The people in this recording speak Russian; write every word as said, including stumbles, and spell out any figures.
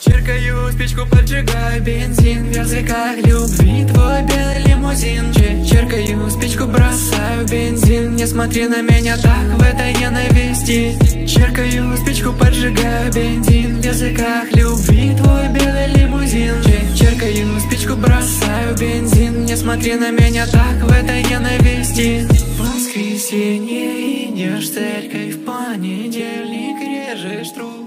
Черкаю спичку, поджигаю бензин, в языках любви твой белый лимузин. Черкаю спичку, бросаю бензин, не смотри на меня так в этой ненависти. Черкаю спичку, поджигаю бензин, в языках любви твой белый лимузин. Черкаю спичку, бросаю бензин, не смотри на меня так в этой ненависти. В воскресенье идешь в церковь, в понедельник режешь трубку.